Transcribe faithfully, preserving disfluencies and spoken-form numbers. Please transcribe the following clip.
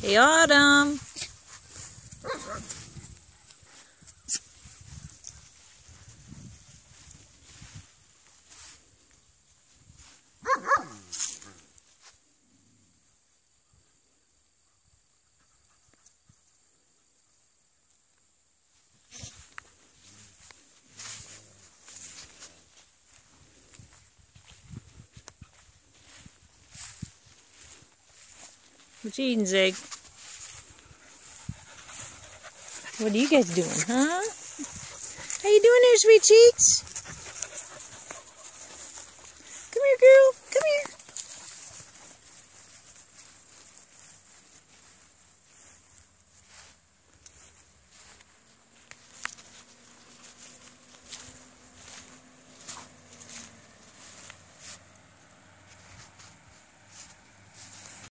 Hey, Autumn. What you eating, Zig? What are you guys doing, huh? How you doing there, sweet cheeks?